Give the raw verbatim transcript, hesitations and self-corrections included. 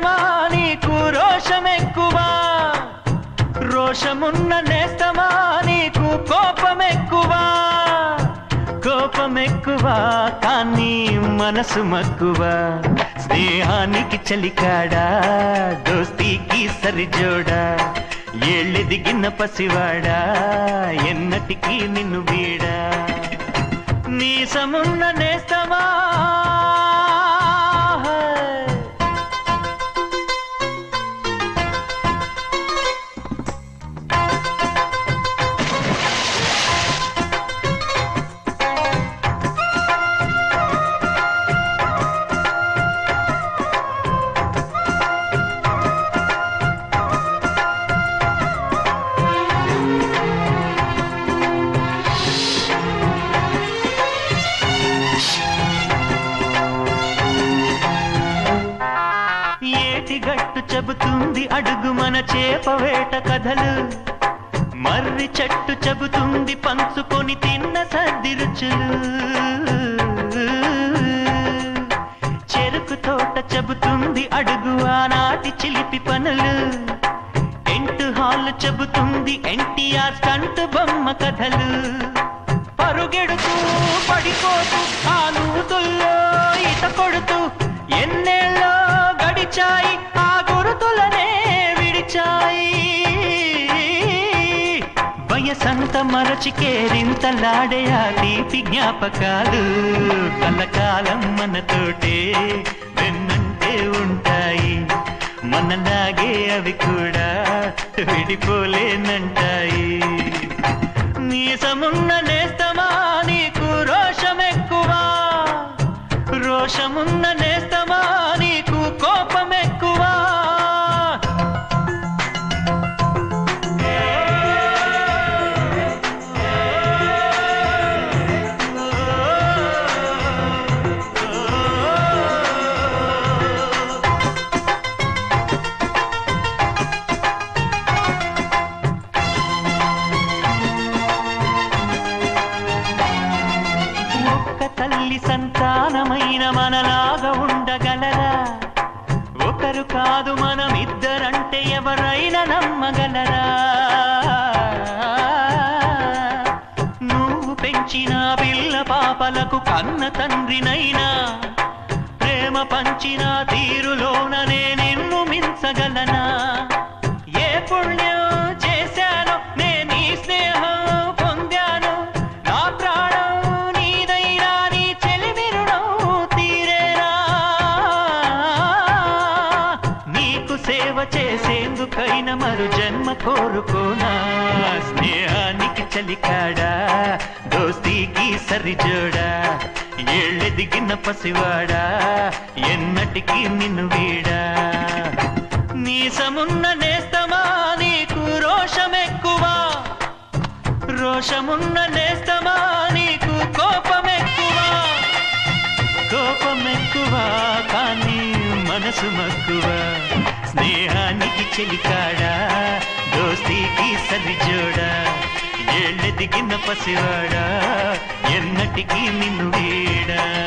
నేస్తమా నీకు రోషమెక్కువా, రోషమున్న నేస్తమా నీకు కోపమెక్కువా, కోపమెక్కువా కానీ మనసు మక్కువా. స్నేహానికి చలికాడా దోస్తీకి సరిజోడా, ఏళ్ళెదిగిన పసివాడా ఎన్నటికీ నిన్ను వీడా. నీసమున్న నేస్తమా గట్టు చెబుతుంది అడుగు మన చేపవేట కథలు, మర్రి చెట్టు చెబుతుంది పంచుకొని తిన్న సర్ది రుచులు, చెరుకు తోట చెబుతుంది అడుగు ఆనాటి చిలిపి పనులు, టెంట్ హాల్ చెబుతుంది ఎన్టీఆర్ స్టంట్ బొమ్మ కథలు. పరుగెడుతూ పడిపోతూ ఆ నూతుల్లో ఈత కొడుతూ ఎన్నేళ్ళో గడిచాయి ఆ గురుతులనే విడిచాయి. వయసంత మరచి కేరింతలాడే ఆ తీపి జ్ఞాపకాలు కలకాలం మనతోటే వెన్నంటే ఉంటాయి. మనలాగే అవి కూడా విడిపోలేనంటాయి. నీసమున్న నేస్తమా నీకు రోషమెక్కువా, రోషమున్న నేస్తమా నీకు కోపమెక్కువా. తల్లి సంతానమైన మనలాగా ఉండగలరా, ఒకరు కాదు మనమిద్దరంటే ఎవరైనా నమ్మగలరా. నువ్వు పెంచిన పిల్ల పాపలకు కన్న తండ్రినైనా, ప్రేమ పంచిన తీరులోననే నిన్ను మించగలనా. ఏ పుణ్యం చేశానో నేను ఈ స్నేహం పొందాను, నా ప్రాణం నీదైనా నీ చెలిమి రుణం తీరేనా. నీకు సేవ చేసేందుకైనా మరు జన్మ కోరుకోనా. స్నేహానికి చలికాడా దోస్తీకి సరిజోడా, ఏళ్ళెదిగిన పసివాడా ఎన్నటికీ నిన్ను వీడా. నీసమున్న నేస్తమా నీకు రోషమెక్కువా, రోషమున్న నేస్తమా నీకు కోపమెక్కువా, కోపమెక్కువా కానీ మనసు మక్కువా. స్నేహానికి చెలికాడా దోస్తీకి సరిజోడా, ఏళ్ళెదిగిన పసివాడా ఎన్నటికీ నిన్ను వీడా.